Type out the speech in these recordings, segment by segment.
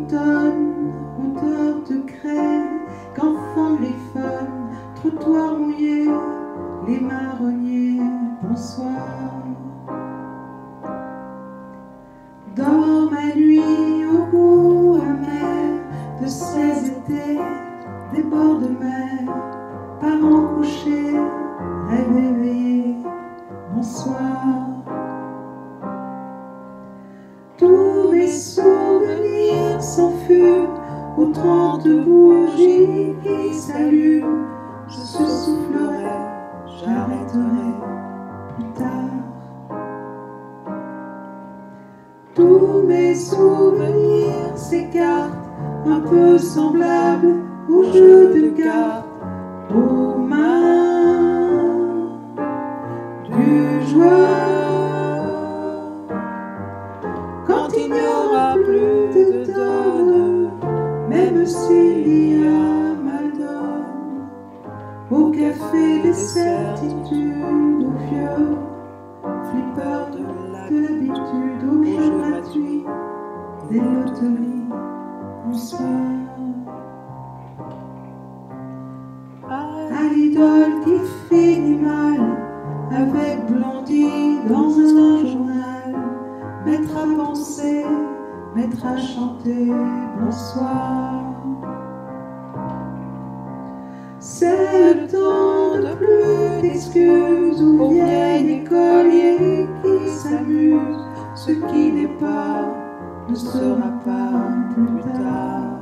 automne, odeur de craie, qu'enfant les fans, trottoir mouillé, les marronniers, bonsoir. Dans ma nuit au goût amer de ces étés, des bords de mer, parents couchés, rêves éveillés, bonsoir. Tous mes souvenirs s'enfument aux 30 bougies qui s'allument. Je soufflerai, j'arrêterai plus tard. Tous mes souvenirs s'écartent, un peu semblables au jeu de cartes, aux mains du joueur. Quand il n'y aura plus de donne, même s'il y a mal donne, au café des certitudes, au vieux flipper de l'habitude, au jeu gratuit des loteries, bonsoir. À l'idole qui finit mal, avec Blondie dans un journal, mettre à penser, mettre à chanter, bonsoir. C'est le temps de plus d'excuses aux vieilles écoliers qui s'amusent. Ce qui n'est pas ne sera pas plus tard.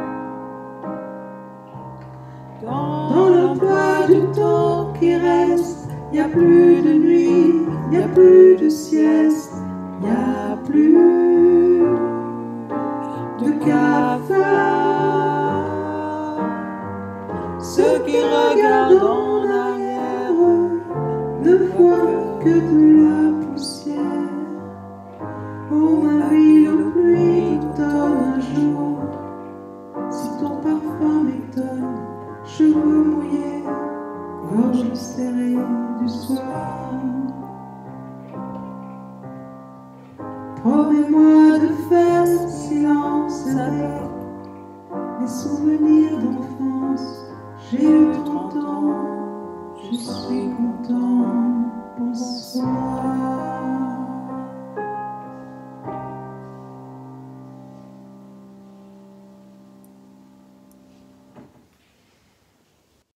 Dans l'emploi du temps qui reste, y a plus de nuit, y a plus de sieste, y a plus de cafard. Ceux qui regardent en arrière ne voient que de la poussière. Oh ma ville aux pluies d'automne un jour, si ton parfum m'étonne, cheveux mouillés, gorge serrée du soir. Promets-moi de faire silence avec les souvenirs d'enfance. J'ai eu 30 ans, je suis content, bonsoir.